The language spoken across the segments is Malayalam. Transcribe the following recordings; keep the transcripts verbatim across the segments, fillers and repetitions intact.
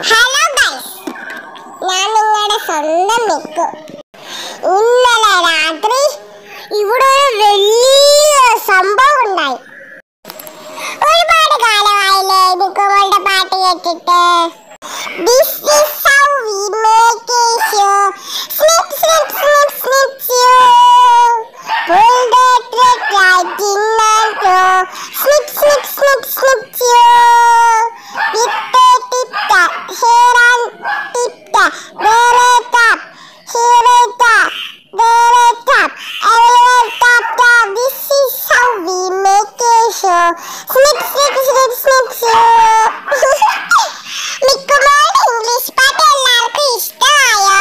ഹലോ ഗൈസ്, ഞാൻ നിങ്ങളുടെ സ്വന്തം മിക്കു. ഇന്നലെ രാത്രി ഇവിടെ ഒരു വലിയ സംഭവം ഉണ്ടായി. ഒരുപാട് കാലമായില്ലേ മിക്കുമോളുടെ പാട്ട് കേട്ടിട്ട്. This is how we make it show. Snip, snip, snip, snip, show. Pull the thread right in and go. Snip, snip, snip, snip, show. With the tip tap, here and tip tap, there it tap, here it tap, there it tap, everywhere tap tap. This is how we make it show. Snip, snip, snip, snip, show. മിക്കുമോളുടെ ഇംഗ്ലീഷ് പാട്ട് എല്ലാവർക്കും ഇഷ്ടമായോ?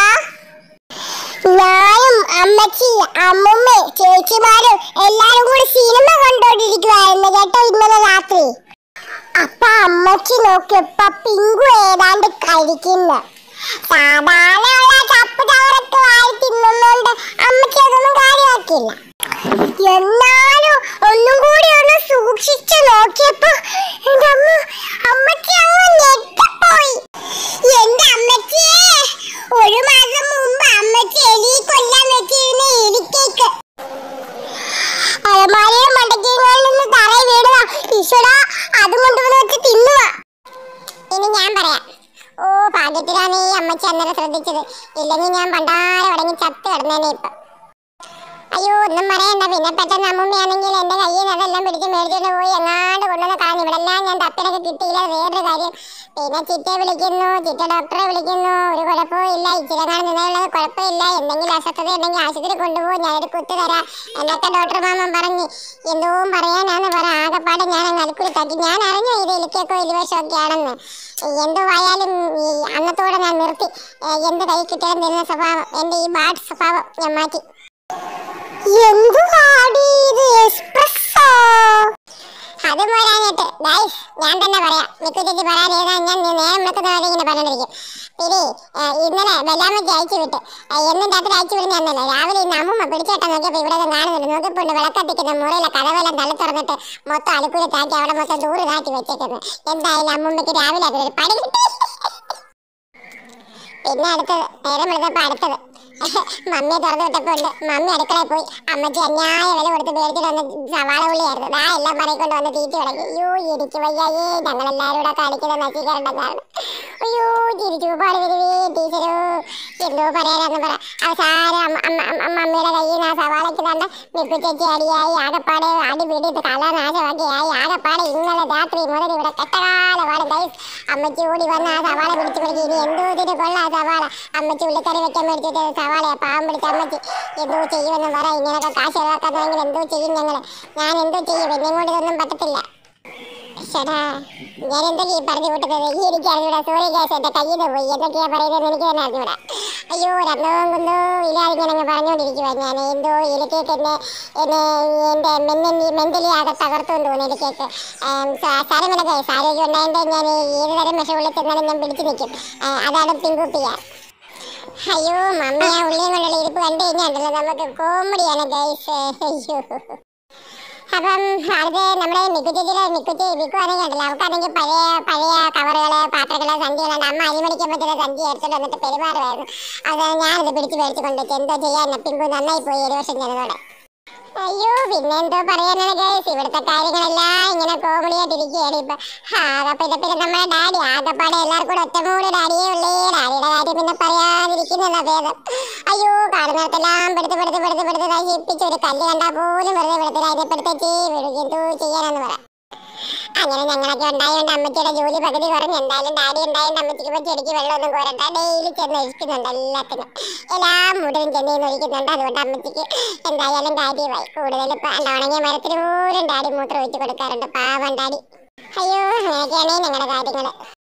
ഞാനും അമ്മച്ചി അമ്മുമ്മ ചേച്ചിമാരും എല്ലാരും കൂടി സിനിമ കണ്ടോണ്ടിരിക്കുവായിരുന്നു കേട്ടോ ഇന്നലെ രാത്രി. അപ്പൊ അമ്മച്ചി നോക്കിയപ്പോ പിങ്കു ഏതാണ്ട് കഴിക്കുന്നു. സാധാരണ ഉള്ള ചപ്പ് ചവറൊക്കെ വാരി തിന്നുന്നോണ്ട് അമ്മച്ചി അതൊന്നും കാര്യമാക്കില്ല. എന്നാലും ഒന്നും കൂടി ഒന്ന് സൂക്ഷിച്ചു നോക്കിയപ്പോ എന്റെ അമ്മ അമ്മച്ചി അങ്ങ് ഞെട്ടിപ്പോയി. എന്റെ അമ്മച്ചിയെ ഒരു മാസം മുമ്പ് അമ്മച്ചി എലി കൊല്ലാൻ വെച്ചിരുന്ന എലിക്കേക്ക് അലമാരയുടെ മണ്ടയ്ക്കങ്ങളിൽ നിന്ന് തറയിൽ വീടുക. ഈശ്വരാ, അതും കൊണ്ടുവന്ന് വെച്ച് തിന്നുക. ഇനി ഞാൻ പറയാം. ഓ, ഭാഗ്യത്തിലാണ് ഈ അമ്മച്ചി അന്നേരം ശ്രദ്ധിച്ചത്. ഇല്ലെങ്കിൽ ഞാൻ പണ്ടാരം അടങ്ങി ചത്ത് കിടന്നേനെ ഇപ്പൊ. അയ്യോ, ഒന്നും പറയണ്ട. പിന്നെ പെട്ടെന്ന് അമ്മൂമ്മയാണെങ്കിൽ എന്റെ കയ്യിൽ നിന്ന് അതെല്ലാം പിടിച്ച് മേടിച്ചോണ്ട് പോയി എങ്ങാണ്ട് കൊണ്ടുവന്ന് കളഞ്ഞു. ഇവിടെ എല്ലാം ഞാൻ തപ്പിലൊക്കെ കിട്ടിയില്ല. വേറൊരു കാര്യം, പിന്നെ ചിറ്റയെ വിളിക്കുന്നു, ചിറ്റ ഡോക്ടറെ വിളിക്കുന്നു. ഒരു കുഴപ്പവും ഇല്ല. ഇച്ചിരി കാണാൻ നിന്നുള്ളത് കുഴപ്പമില്ല. എന്തെങ്കിലും അസ്വസ്ഥത ഉണ്ടെങ്കിൽ ആശുപത്രി കൊണ്ടുപോകും, ഞാനൊരു കുത്തു തരാം എന്നൊക്കെ ഡോക്ടർ മാമൻ പറഞ്ഞു. എന്തോ പറയാനാന്ന് പറ. ആകെപ്പാടെ ഞാൻ അങ്ങ് അൽക്കുളിത്താക്കി. ഞാൻ അറിഞ്ഞു ഇത് എലിക്കേക്കോ എലിവേഷമൊക്കെ ആണെന്ന്. എന്തു ആയാലും ഈ അന്നത്തോടെ ഞാൻ നിർത്തി. എന്ത് കൈ കിട്ടിയാലും തരുന്ന സ്വഭാവം, എന്റെ ഈ ബാഡ് സ്വഭാവം ഞാൻ മാറ്റി. അത് പോരാഞ്ഞിട്ട് ഗൈസ്, ഞാൻ തന്നെ പറയാം. മിക്കു ചേച്ചി പറയാൻ ഏതാ ഞാൻ നേരം വിളിക്കുന്നവരെ ഇങ്ങനെ പറഞ്ഞിരിക്കും. പിന്നെ ഇന്നലെ ബെല്ലാമ്മയ്ക്ക് അയച്ചു വിട്ട് എന്നും രാത്രി അയച്ചു വിടുന്ന അന്നല്ലേ. രാവിലെ ഇന്ന് അമ്മൂമ്മ പിടിച്ചേട്ടാ നോക്കിയപ്പോ ഇവിടെ കാണുന്നുണ്ട്. നോക്കിപ്പോണ്ട് വിളക്കത്തിക്കുന്ന മുറിയിലെ കഥവെല്ലാം തള്ളി തുറന്നിട്ട് മൊത്തം അലുക്കുരി താക്കി അവിടെ മൊത്തം ദൂരെ താക്കി വെച്ചേക്കുന്നത്. എന്തായാലും അമ്മൂമ്മയ്ക്ക് രാവിലെ അതൊരു പണി കിട്ടി. പിന്നെ അടുത്തത് നേരം വിളിച്ചപ്പോ അടുത്തത് മമ്മിയെ തുറന്നു വിട്ടപ്പോ ഉണ്ട്. മമ്മി അടുക്കളയിൽ പോയി അമ്മച്ചി അന്യായ വില കൊടുത്ത് മേടിച്ചിട്ട് വന്ന സവാള ഉള്ളിയായിരുന്നു. ആ എല്ലാം പറയിക്കൊണ്ട് വന്ന് തീറ്റി തുടങ്ങി. അയ്യോ, എനിക്ക് വയ്യായേ. ഞങ്ങളെല്ലാരും കൂടെ കളിക്കുന്ന നശീകരണം. അയ്യോ, ചിരിച്ചൂപ്പാട് വരുവേ ടീച്ചരോ. എന്തോ പറയാനാന്ന് പറ. അവസാനം മമ്മിയുടെ കയ്യിൽ നിന്ന് ആ സവാളയ്ക്ക് തണ്ട മിക്കു ചേച്ചി അടിയായി. ആകപ്പാടെ അടി പിടിയിട്ട് കല നാശമാക്കിയായി. ആകപ്പാടെ ഇന്നലെ രാത്രി മുതൽ ഇവിടെ കെട്ടകാലമാണ് ഗൈസ്. അമ്മച്ചി ഓടി വന്ന് ആ സവാള പിടിച്ചു പിടിക്കും. ഇനി എന്തോ ഇതിന് കൊള്ളാം സവാള. അമ്മച്ചി ഉള്ളിക്കറി വെക്കാൻ മേടിച്ചിട്ട് സവാളയെ പാവം പിടിച്ച അമ്മച്ചി എന്തോ ചെയ്യുമെന്ന് പറ. ഇങ്ങനെയൊക്കെ കാശ് ഒഴിവാക്കാന്നെങ്കിൽ എന്തോ ചെയ്യും ഞങ്ങള്. ഞാൻ എന്തോ ചെയ്യും? എന്നെ കൊണ്ട് ഇതൊന്നും പറ്റത്തില്ല. ചേട്ടാ, ഞാൻ എന്തൊക്കെയാ ഈ പറഞ്ഞു വിട്ടത്? ഈ എനിക്ക് അറിഞ്ഞൂടാ. സോറി ഗൈസ്, എന്റെ കയ്യിൽ നിന്ന് പോയി. എന്തൊക്കെയാ പറയുന്നത് എനിക്ക് തന്നെ അറിഞ്ഞൂടാ. അയ്യോ, രണ്ടോ കുന്തോ ഇല്ലാതെ ഞാനങ്ങ് പറഞ്ഞുകൊണ്ടിരിക്കുവാ. ഞാൻ എന്തോ ഇലക്കേക്ക് എന്നെ എന്നെ എൻ്റെ മെന്റലി മെന്റലി ആകെ തകർത്തു തോന്നി. ഇലക്കേക്ക് സാരമില്ല ഗൈസ്, ആരോഗ്യം ഉണ്ടായിട്ട് ഞാൻ ഏത് തരം വിഷമുള്ളിൽ ചെന്നാലും ഞാൻ പിടിച്ചു നിൽക്കും. അതാണ് പിങ്കുപ്പിയ. അയ്യോ, മമ്മി ആ ഉള്ളിയും കൊണ്ടുള്ള ഇരിപ്പ് കണ്ടു കഴിഞ്ഞാണ്ടല്ലോ നമുക്ക് കോമഡിയാണ് ഗൈസ്. അയ്യോ, അപ്പം അത് നമ്മുടെ മിക്കു ചേച്ചിയുടെ മിക്കു ചേ മിക്കു ആണെങ്കിൽ ഉണ്ടല്ലോ, അവൾക്കാണെങ്കിൽ പഴയ പഴയ കവറുകള് പാത്രങ്ങള് സഞ്ചികളുണ്ട്. അമ്മ അരിമണിക്കാൻ പറ്റുന്ന സഞ്ചി എടുത്തിട്ട് വന്നിട്ട് പെരുമാറുമായിരുന്നു. അത് ഞാനത് പിടിച്ച് മേടിച്ച് കൊണ്ടുവച്ചു. എന്തോ ചെയ്യാൻ പിങ്കു നന്നായി പോയി ഒരു വർഷം ചെന്നതോടെ. അയ്യോ, പിന്നെ എന്തോ പറയാനാണ് ഗൈസ്, ഇവിടുത്തെ കാര്യങ്ങളെല്ലാം ഇങ്ങനെ കോമഡിയായിട്ടിരിക്കുകയാണ് ഇപ്പൊ. ആകെ പിന്നെ പിന്നെ നമ്മുടെ ഡാഡി ആകെപ്പാടെ എല്ലാവർക്കും കൂടെ ഒറ്റമൂടി ഡാഡിയേ ഉള്ളേ. ഡാഡിയുടെ കാര്യം പിന്നെ പറയാതിരിക്കുന്നതാ ഭേദം. അയ്യോ, കാണുന്നിടത്തെല്ലാം പെടുത്ത് പെടുത്ത് പെടുത്ത് പെടുത്ത് നശിപ്പിച്ച് ഒരു കല്ല് കണ്ടാൽ പോലും വെറുതെ പെടുത്തില്ല. അതിനെ പെടുത്തേച്ച് വീഴും. എന്തോ ചെയ്യാനാന്ന് പറ. അങ്ങനെ ഞങ്ങളൊക്കെ ഉണ്ടായതുകൊണ്ട് അമ്മച്ചിയുടെ ജോലി പകുതി കുറഞ്ഞ്. എന്തായാലും ഡാഡി ഉണ്ടായതുകൊണ്ട് അമ്മച്ചിക്ക് ഇപ്പൊ ചെടിക്ക് വെള്ളമൊന്നും കോരണ്ട. ഡെയിലി ചെന്ന് ഒഴിക്കുന്നുണ്ട് എല്ലാത്തിനും. എല്ലാം മുഴുവൻ ചെന്നൈന്ന് ഒഴിക്കുന്നുണ്ട്. അതുകൊണ്ട് അമ്മച്ചിക്ക് എന്തായാലും കാര്യമായി. കൂടുതൽ ഇപ്പൊ ഉണങ്ങിയ മരത്തിന് പോലും ഡാഡി മൂത്രം ഒഴിച്ച് കൊടുക്കാറുണ്ട്. പാവം ഡാഡി. അയ്യോ, അങ്ങനെയൊക്കെയാണ് ഞങ്ങളുടെ കാര്യങ്ങള്.